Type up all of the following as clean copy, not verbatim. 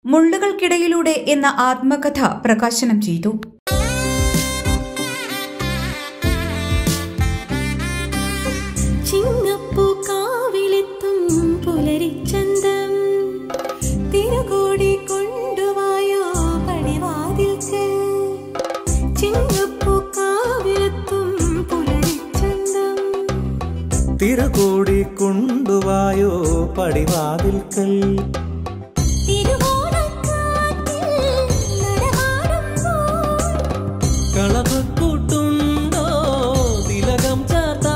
മുള്ളുകൾക്കിടയിലൂടെ എന്ന ആത്മകഥ പ്രകാശനം ചെയ്തു. തിരുകൂടി കൊണ്ടുവായോ പടിവാതിൽക്കൽ കളവ് കൂട്ടുണ്ടോ തിലകം ചാർത്താ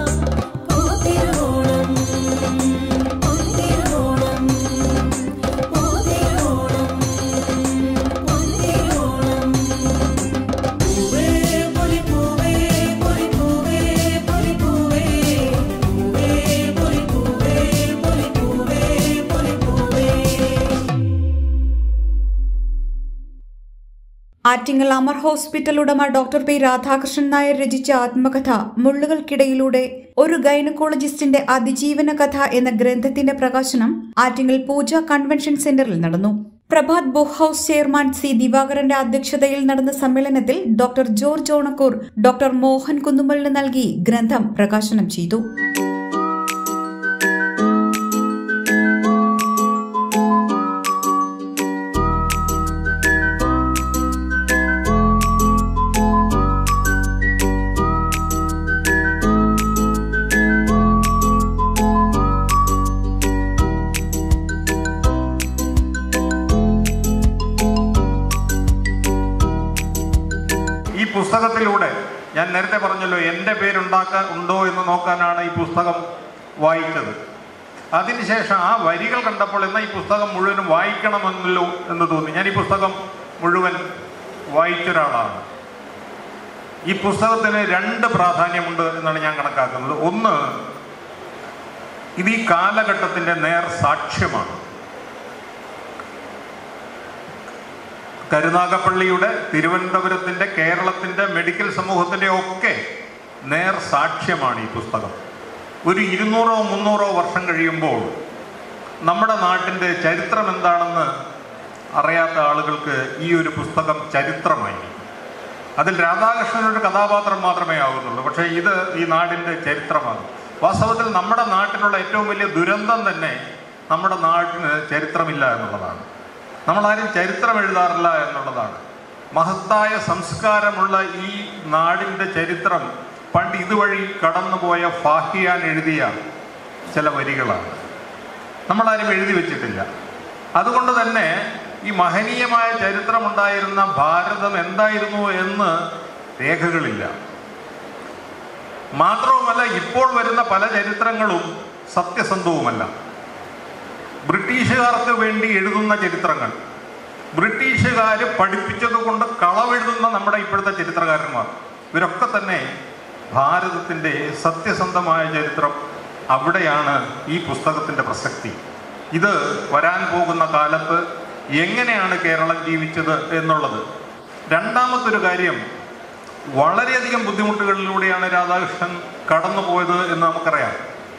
ആറ്റിങ്ങൽ അമർ ഹോസ്പിറ്റൽ ഉടമ ഡോക്ടർ പി രാധാകൃഷ്ണൻ നായർ രചിച്ച ആത്മകഥ മുള്ളുകൾക്കിടയിലൂടെ ഒരു ഗൈനക്കോളജിസ്റ്റിന്റെ അതിജീവന കഥ എന്ന ഗ്രന്ഥത്തിന്റെ പ്രകാശനം ആറ്റിങ്ങൽ പൂജ കൺവെൻഷൻ സെന്ററിൽ നടന്നു. Prabhat book house chairman C ദിവാകരന്റെ അധ്യക്ഷതയിൽ നടന്ന സമ്മേളനത്തിൽ ഡോക്ടർ ജോർജ് ഓണക്കൂർ ഡോക്ടർ മോഹൻ കുന്നുമലിന് നൽകി ഗ്രന്ഥം പ്രകാശനം ചെയ്തു. ഈ പുസ്തകത്തിലൂടെ ഞാൻ നേരത്തെ പറഞ്ഞല്ലോ, എൻ്റെ ഉണ്ടോ എന്ന് നോക്കാനാണ് ഈ പുസ്തകം വായിച്ചത്. അതിനുശേഷം ആ വരികൾ കണ്ടപ്പോൾ എന്നാൽ ഈ പുസ്തകം മുഴുവനും വായിക്കണമെന്നല്ലോ എന്ന് തോന്നി. ഞാൻ ഈ പുസ്തകം മുഴുവൻ വായിച്ചൊരാളാണ്. ഈ പുസ്തകത്തിന് 2 പ്രാധാന്യമുണ്ട് എന്നാണ് ഞാൻ കണക്കാക്കുന്നത്. ഒന്ന്, ഇത് ഈ കാലഘട്ടത്തിൻ്റെ നേർ സാക്ഷ്യമാണ്. കരുനാഗപ്പള്ളിയുടെ, തിരുവനന്തപുരത്തിൻ്റെ, കേരളത്തിൻ്റെ മെഡിക്കൽ സമൂഹത്തിൻ്റെ ഒക്കെ നേർ സാക്ഷ്യമാണ് ഈ പുസ്തകം. ഒരു 200-300 വർഷം കഴിയുമ്പോൾ നമ്മുടെ നാട്ടിൻ്റെ ചരിത്രം എന്താണെന്ന് അറിയാത്ത ആളുകൾക്ക് ഈ ഒരു പുസ്തകം ചരിത്രമായി. അതിൽ രാധാകൃഷ്ണനൊരു കഥാപാത്രം മാത്രമേ ആകുന്നുള്ളൂ, പക്ഷേ ഇത് ഈ നാടിൻ്റെ ചരിത്രമാണ്. വാസ്തവത്തിൽ നമ്മുടെ നാട്ടിലുള്ള ഏറ്റവും വലിയ ദുരന്തം തന്നെ നമ്മുടെ നാടിന് ചരിത്രമില്ല എന്നുള്ളതാണ്. നമ്മളാരും ചരിത്രം എഴുതാറില്ല എന്നുള്ളതാണ്. മഹത്തായ സംസ്കാരമുള്ള ഈ നാടിൻ്റെ ചരിത്രം പണ്ട് ഇതുവഴി കടന്നുപോയ ഫാഹിയാൻ എഴുതിയ ചില വരികളാണ്. നമ്മളാരും എഴുതി വച്ചിട്ടില്ല. അതുകൊണ്ട് തന്നെ ഈ മഹനീയമായ ചരിത്രമുണ്ടായിരുന്ന ഭാരതം എന്തായിരുന്നു എന്ന് രേഖകളില്ല. മാത്രവുമല്ല, ഇപ്പോൾ വരുന്ന പല ചരിത്രങ്ങളും സത്യസന്ധവുമല്ല. ബ്രിട്ടീഷുകാർക്ക് വേണ്ടി എഴുതുന്ന ചരിത്രങ്ങൾ, ബ്രിട്ടീഷുകാർ പഠിപ്പിച്ചതുകൊണ്ട് കളവെഴുതുന്ന നമ്മുടെ ഇപ്പോഴത്തെ ചരിത്രകാരന്മാർ, ഇവരൊക്കെ തന്നെ ഭാരതത്തിൻ്റെ സത്യസന്ധമായ ചരിത്രം, അവിടെയാണ് ഈ പുസ്തകത്തിൻ്റെ പ്രസക്തി. ഇത് വരാൻ പോകുന്ന കാലത്ത് എങ്ങനെയാണ് കേരളം ജീവിച്ചത് എന്നുള്ളത്. രണ്ടാമത്തൊരു കാര്യം, വളരെയധികം ബുദ്ധിമുട്ടുകളിലൂടെയാണ് രാധാകൃഷ്ണൻ കടന്നുപോയത് എന്ന് നമുക്കറിയാം.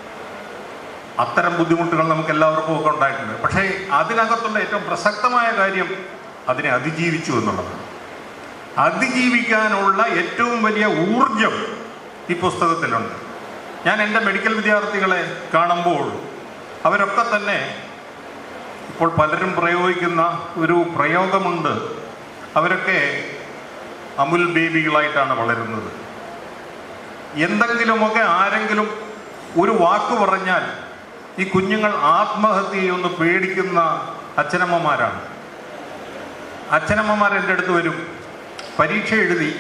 അത്തരം ബുദ്ധിമുട്ടുകൾ നമുക്ക് എല്ലാവർക്കും ഒക്കെ ഉണ്ടായിട്ടുണ്ട്. പക്ഷേ അതിനകത്തുള്ള ഏറ്റവും പ്രസക്തമായ കാര്യം അതിനെ അതിജീവിച്ചു എന്നുള്ളതാണ്. അതിജീവിക്കാനുള്ള ഏറ്റവും വലിയ ഊർജം ഈ പുസ്തകത്തിലുണ്ട്. ഞാൻ എൻ്റെ മെഡിക്കൽ വിദ്യാർത്ഥികളെ കാണുമ്പോൾ അവരൊക്കെ തന്നെ ഇപ്പോൾ പലരും പ്രയോഗിക്കുന്ന ഒരു പ്രയോഗമുണ്ട്. അവരൊക്കെ അമുൽ ബേബികളായിട്ടാണ് വളരുന്നത്. എന്തെങ്കിലുമൊക്കെ ആരെങ്കിലും ഒരു വാക്ക് പറഞ്ഞാൽ ഈ കുഞ്ഞുങ്ങൾ ആത്മഹത്യ ചെയ്യുമെന്ന് പേടിക്കുന്ന അച്ഛനമ്മമാരാണ്. അച്ഛനമ്മമാർ എൻ്റെ അടുത്ത് വരും, പരീക്ഷ എഴുതി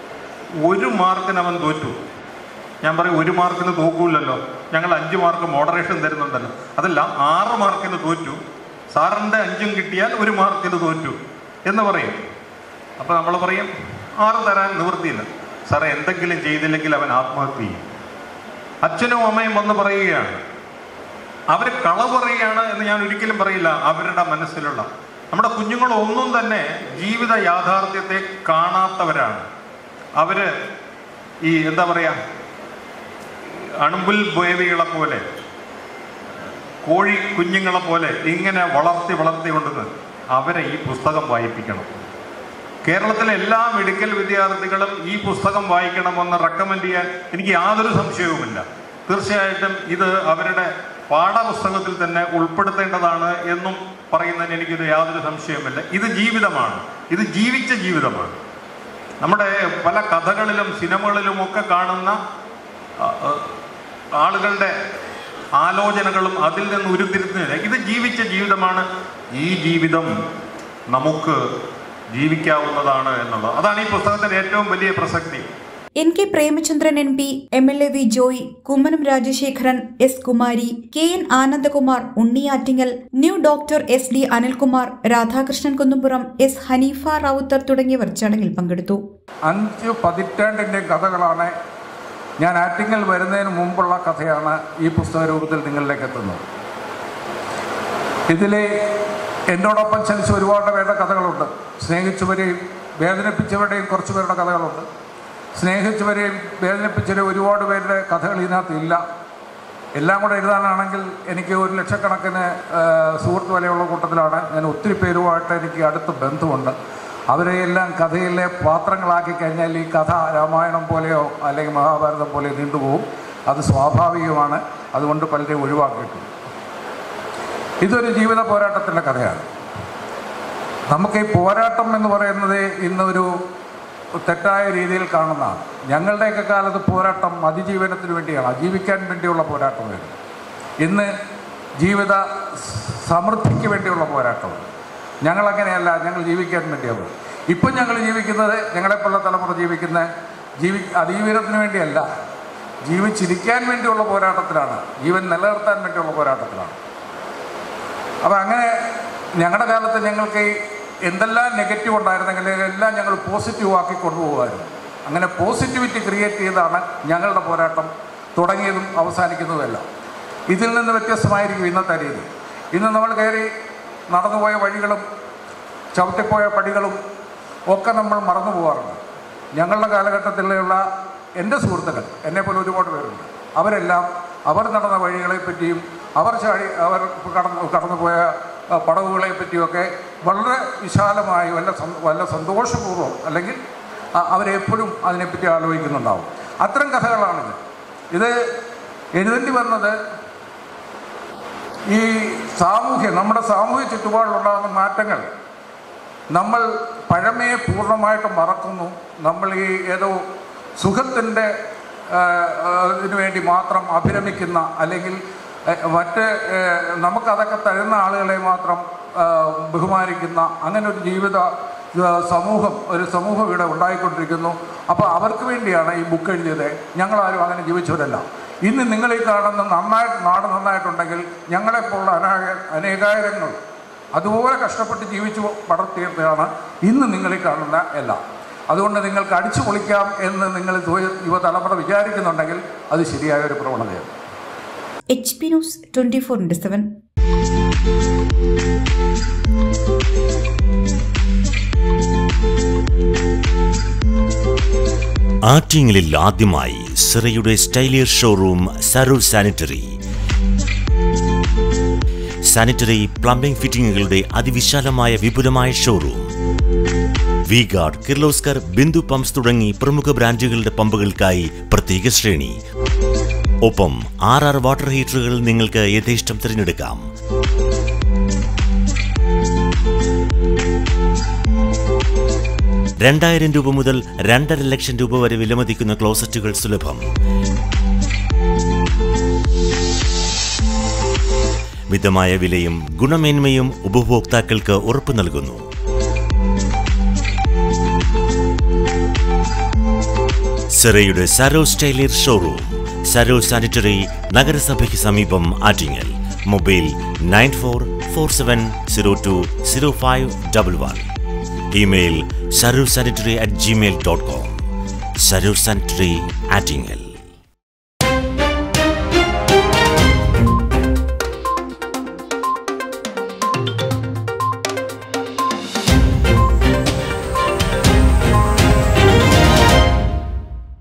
1 മാർക്കിന് അവൻ തോറ്റു. ഞാൻ പറയും, 1 മാർക്കിന് തോക്കൂലല്ലോ, ഞങ്ങൾ 5 മാർക്ക് മോഡറേഷൻ തരുന്നുണ്ടല്ലോ. അതല്ല, 6 മാർക്കിന് തോറ്റു, സാറിൻ്റെ 5ഉം കിട്ടിയാൽ 1 മാർക്കിന് തോറ്റു എന്ന് പറയും. അപ്പോൾ നമ്മൾ പറയും, 6 തരാൻ നിവൃത്തിയില്ല സാറേ, എന്തെങ്കിലും ചെയ്തില്ലെങ്കിൽ അവൻ ആത്മഹത്യ ചെയ്യും. അച്ഛനും അമ്മയും വന്ന് പറയുകയാണ്. അവർ കളവ് പറയുകയാണ് എന്ന് ഞാൻ ഒരിക്കലും പറയില്ല. അവരുടെ മനസ്സിലുള്ള നമ്മുടെ കുഞ്ഞുങ്ങളൊന്നും തന്നെ ജീവിത യാഥാർത്ഥ്യത്തെ കാണാത്തവരാണ്. അവർ ഈ എന്താ പറയുക, അണുമ്പുൽ ബേബികളെ പോലെ, കോഴി കുഞ്ഞുങ്ങളെ പോലെ ഇങ്ങനെ വളർത്തി കൊണ്ടുവന്ന് അവരെ ഈ പുസ്തകം വായിപ്പിക്കണം. കേരളത്തിലെ എല്ലാ മെഡിക്കൽ വിദ്യാർത്ഥികളും ഈ പുസ്തകം വായിക്കണമെന്ന് റെക്കമെൻഡ് ചെയ്യാൻ എനിക്ക് യാതൊരു സംശയവുമില്ല. തീർച്ചയായിട്ടും ഇത് അവരുടെ പാഠപുസ്തകത്തിൽ തന്നെ ഉൾപ്പെടുത്തേണ്ടതാണ് എന്നും പറയുന്നതിന് എനിക്കൊരു യാതൊരു സംശയവുമില്ല. ഇത് ജീവിതമാണ്, ഇത് ജീവിച്ച ജീവിതമാണ്. നമ്മുടെ പല കഥകളിലും സിനിമകളിലുമൊക്കെ കാണുന്ന ആളുകളുടെ ആലോചനകളും അതിൽ നിന്ന് ഉരുത്തിരിഞ്ഞില്ല. ഇത് ജീവിച്ച ജീവിതമാണ്. ഈ ജീവിതം നമുക്ക് ജീവിക്കാവുന്നതാണ് എന്നുള്ളത്, അതാണ് ഈ പുസ്തകത്തിന്റെ ഏറ്റവും വലിയ പ്രസക്തി. NK Premachandran MP, MLA V Joy, Kummanam Rajasekharan, S Kumari, KN Anandakumar, Unniyattingal, new doctor SD Anilkumar, Radhakrishnan Kunnumpuram, S Haneefa Ravuthar തുടങ്ങിയവർ ചടങ്ങിൽ പങ്കെടുത്തു. 5 പതിറ്റാണ്ടിന്റെ കഥകളാണ്. ഞാൻ ആറ്റിങ്ങൽ വരുന്നതിന് മുമ്പുള്ള കഥയാണ് ഈ പുസ്തക രൂപത്തിൽ നിങ്ങളിലേക്ക് എത്തുന്നത്. ഇതിൽ എന്നോടൊപ്പം ചലിച്ച ഒരുപാട് പേരുടെ കഥകളുണ്ട്. സ്നേഹിച്ചവരെയും വേദനിപ്പിച്ചവരുടെയും കുറച്ച് പേരുടെ കഥകളുണ്ട്. സ്നേഹിച്ചവരെയും വേദനിപ്പിച്ചവരെയും ഒരുപാട് പേരുടെ കഥകൾ ഇതിനകത്ത് ഇല്ല. എല്ലാം കൂടെ എഴുതാനാണെങ്കിൽ എനിക്ക് 1 ലക്ഷക്കണക്കിന് സുഹൃത്ത് വലയുള്ള കൂട്ടത്തിലാണ്. ഞാൻ ഒത്തിരി പേരുമായിട്ട് എനിക്ക് അടുത്ത ബന്ധമുണ്ട്. അവരെയെല്ലാം കഥയിലെ പാത്രങ്ങളാക്കി കഴിഞ്ഞാൽ ഈ കഥ രാമായണം പോലെയോ അല്ലെങ്കിൽ മഹാഭാരതം പോലെയോ നീണ്ടുപോകും. അത് സ്വാഭാവികമാണ്. അതുകൊണ്ട് പലരെയും ഒഴിവാക്കിയിട്ടുണ്ട്. ഇതൊരു ജീവിത പോരാട്ടത്തിൻ്റെ കഥയാണ്. നമുക്ക് ഈ പോരാട്ടം എന്ന് പറയുന്നത് ഇന്നൊരു തെറ്റായ രീതിയിൽ കാണുന്നതാണ്. ഞങ്ങളുടെയൊക്കെ കാലത്ത് പോരാട്ടം അതിജീവനത്തിന് വേണ്ടിയാണ്, ജീവിക്കാൻ വേണ്ടിയുള്ള പോരാട്ടമായിരുന്നു. ഇന്ന് ജീവിത സമൃദ്ധിക്ക് വേണ്ടിയുള്ള പോരാട്ടമാണ്. ഞങ്ങളങ്ങനെയല്ല, ഞങ്ങൾ ജീവിക്കാൻ വേണ്ടിയാണ്. ഇപ്പം ഞങ്ങൾ ജീവിക്കുന്നത്, ഞങ്ങളെപ്പോലുള്ള തലമുറ ജീവിക്കുന്ന അതിജീവനത്തിന് വേണ്ടിയല്ല, ജീവിച്ചിരിക്കാൻ വേണ്ടിയുള്ള പോരാട്ടത്തിലാണ്, ജീവൻ നിലനിർത്താൻ വേണ്ടിയുള്ള പോരാട്ടത്തിലാണ്. അപ്പോൾ അങ്ങനെ ഞങ്ങളുടെ കാലത്ത് ഞങ്ങൾക്ക് എന്തെല്ലാം നെഗറ്റീവ് ഉണ്ടായിരുന്നെങ്കിൽ എല്ലാം ഞങ്ങൾ പോസിറ്റീവ് ആക്കി കൊണ്ടുപോകുമായിരുന്നു. അങ്ങനെ പോസിറ്റിവിറ്റി ക്രിയേറ്റ് ചെയ്താണ് ഞങ്ങളുടെ പോരാട്ടം തുടങ്ങിയതും അവസാനിക്കുന്നതുമെല്ലാം. ഇതിൽ നിന്ന് വ്യത്യസ്തമായിരിക്കും ഇന്നത്തെ രീതി. ഇന്ന് നമ്മൾ കയറി നടന്നുപോയ വഴികളും ചവിട്ടിപ്പോയ പടികളും ഒക്കെ നമ്മൾ മറന്നു പോകാറുണ്ട്. ഞങ്ങളുടെ കാലഘട്ടത്തിലുള്ള എൻ്റെ സുഹൃത്തുക്കൾ, എന്നെപ്പോലെ ഒരുപാട് പേരുണ്ട്. അവരെല്ലാം അവർ നടന്ന വഴികളെപ്പറ്റിയും അവർ കടന്നുപോയ പടവുകളെ പറ്റിയൊക്കെ വളരെ വിശാലമായി വല്ല സന്തോഷപൂർവ്വം അല്ലെങ്കിൽ അവരെപ്പോഴും അതിനെപ്പറ്റി ആലോചിക്കുന്നുണ്ടാവും. അത്തരം കഥകളാണിത്. ഇത് എഴുതേണ്ടി വന്നത് ഈ നമ്മുടെ സാമൂഹ്യ ചുറ്റുപാടിലുണ്ടാകുന്ന മാറ്റങ്ങൾ നമ്മൾ പഴമയെ പൂർണ്ണമായിട്ട് മറക്കുന്നു. നമ്മൾ ഈ ഏതോ സുഖത്തിൻ്റെ ഇതിനു വേണ്ടി മാത്രം അഭിരമിക്കുന്ന അല്ലെങ്കിൽ മറ്റ് നമുക്കതൊക്കെ തരുന്ന ആളുകളെ മാത്രം ബഹുമാനിക്കുന്ന അങ്ങനെ ഒരു സമൂഹം ഇവിടെ ഉണ്ടായിക്കൊണ്ടിരിക്കുന്നു. അപ്പോൾ അവർക്ക് വേണ്ടിയാണ് ഈ ബുക്ക് എഴുതിയത്. ഞങ്ങളാരും അങ്ങനെ ജീവിച്ചവരല്ല. ഇന്ന് നിങ്ങളീ കാണുന്ന നാട് നന്നായിട്ടുണ്ടെങ്കിൽ ഞങ്ങളെപ്പോലുള്ള അനേകായിരങ്ങൾ അതുപോലെ കഷ്ടപ്പെട്ട് ജീവിച്ചു പടർത്തിയതാണ് ഇന്ന് നിങ്ങളീ കാണുന്ന എല്ലാം. അതുകൊണ്ട് നിങ്ങൾക്ക് അടിച്ചു പൊളിക്കാം എന്ന് നിങ്ങൾ യുവതലമുറ വിചാരിക്കുന്നുണ്ടെങ്കിൽ അത് ശരിയായ ഒരു പ്രവണതയാണ്. HP News 24/7. ആറ്റിങ്ങലിൽ ആദ്യമായി സിറയുടെ സ്റ്റൈലിയർ showroom Sarur sanitary. Sanitary plumbing ഫിറ്റിംഗുകളുടെ അതിവിശാലമായ വിപുലമായ ഷോറൂം. വി-ഗാർഡ്, കിർലോസ്കർ, ബിന്ദു പമ്പ്സ് തുടങ്ങി പ്രമുഖ ബ്രാൻഡുകളുടെ പമ്പുകൾക്കായി പ്രത്യേക ശ്രേണി. ഒപ്പം 6 വാട്ടർ ഹീറ്ററുകൾ നിങ്ങൾക്ക് യഥേഷ്ടം തിരഞ്ഞെടുക്കാം. ₹2000 മുതൽ ₹2.5 ലക്ഷം വരെ വിലമതിക്കുന്ന ക്ലോസറ്റുകൾ സുലഭം. മിതമായ വിലയും ഗുണമേന്മയും ഉപഭോക്താക്കൾക്ക് ഉറപ്പു നൽകുന്നു. സിറയുടെ സരോ സ്റ്റൈലിയർ ഷോറൂം, സരോ സാനിറ്ററി, നഗരസഭയ്ക്ക് സമീപം, Attingal. Mobile 9447020511. Email sarursanitary@gmail.com. Sarur Sanitary, Attingal.